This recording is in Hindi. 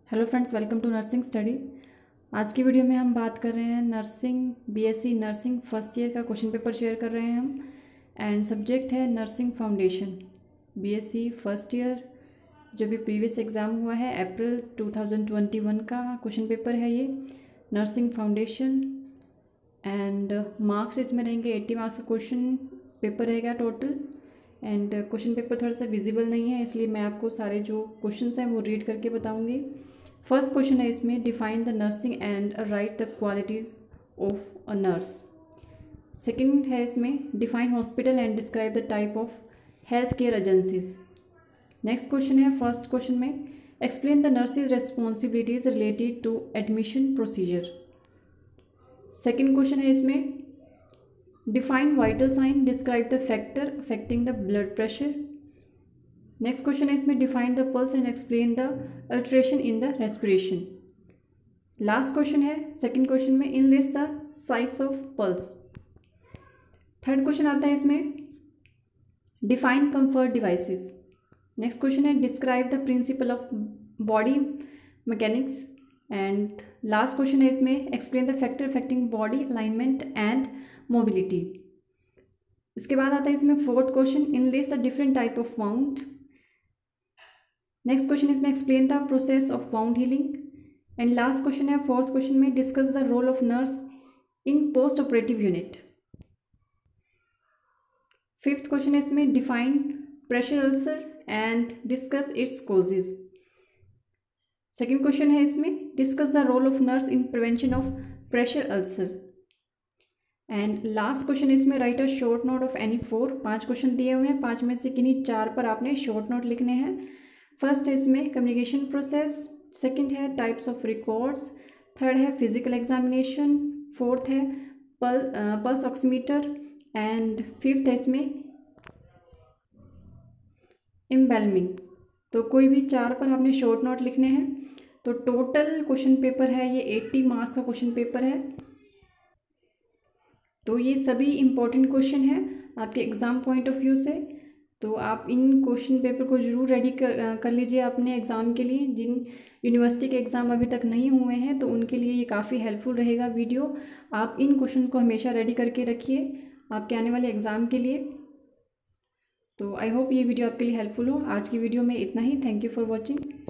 Hello friends, welcome to nursing study. आज की वीडियो में हम बात कर रहे हैं nursing BSc nursing first year का क्वेश्चन पेपर शेयर कर रहे हैं हम। एंड सब्जेक्ट है nursing foundation BSc first year. जो भी प्रीवियस एग्ज़ाम हुआ है अप्रैल 2021 का क्वेश्चन पेपर है ये नर्सिंग फाउंडेशन। एंड मार्क्स इसमें रहेंगे 80 मार्क्स का क्वेश्चन पेपर रहेगा टोटल। एंड क्वेश्चन पेपर थोड़ा सा विजिबल नहीं है, इसलिए मैं आपको सारे जो क्वेश्चंस हैं वो रीड करके बताऊंगी। फर्स्ट क्वेश्चन है इसमें, define the nursing and write the qualities of a nurse. Second है इसमें, define hospital and describe the type of health care agencies. Next question है फर्स्ट क्वेश्चन में, explain the nurse's responsibilities related to admission procedure. Second question है इसमें, define vital sign, describe the factor affecting the blood pressure. Next question है इसमें, define the pulse and explain the alteration in the respiration. Last question है सेकंड क्वेश्चन में, enlist the sites of pulse. Third question आता है इसमें, define comfort devices. Next question है, describe the principle of body mechanics. And last question है इसमें, explain the factor affecting body alignment and mobility. इसके बाद आता है इसमें fourth question, enlist the different type of wound. Next question इसमें, explain the process of wound healing. And last question है फोर्थ क्वेश्चन में, discuss the role of nurse in post operative unit. Fifth question है इसमें, define pressure ulcer and discuss its causes. Second question है इसमें, discuss the role of nurse in prevention of pressure ulcer. And last question इसमें, write a short note of any four. 5 question दिए हुए हैं, 5 में से किन्हीं 4 पर आपने शॉर्ट नोट लिखने हैं। फर्स्ट है इसमें कम्युनिकेशन प्रोसेस, सेकंड है टाइप्स ऑफ रिकॉर्ड्स, थर्ड है फिजिकल एग्जामिनेशन, फोर्थ है पल्स ऑक्सीमीटर एंड फिफ्थ है इसमें एम्बेलमिंग। तो कोई भी 4 पर आपने शॉर्ट नोट लिखने हैं। तो टोटल क्वेश्चन पेपर है ये 80 मार्क्स का क्वेश्चन पेपर है। तो ये सभी इम्पोर्टेंट क्वेश्चन हैं आपके एग्ज़ाम पॉइंट ऑफ व्यू से। तो आप इन क्वेश्चन पेपर को ज़रूर रेडी कर लीजिए अपने एग्ज़ाम के लिए। जिन यूनिवर्सिटी के एग्ज़ाम अभी तक नहीं हुए हैं तो उनके लिए ये काफ़ी हेल्पफुल रहेगा वीडियो। आप इन क्वेश्चन को हमेशा रेडी करके रखिए आपके आने वाले एग्ज़ाम के लिए। तो आई होप ये वीडियो आपके लिए हेल्पफुल हो। आज की वीडियो में इतना ही। Thank you for watching.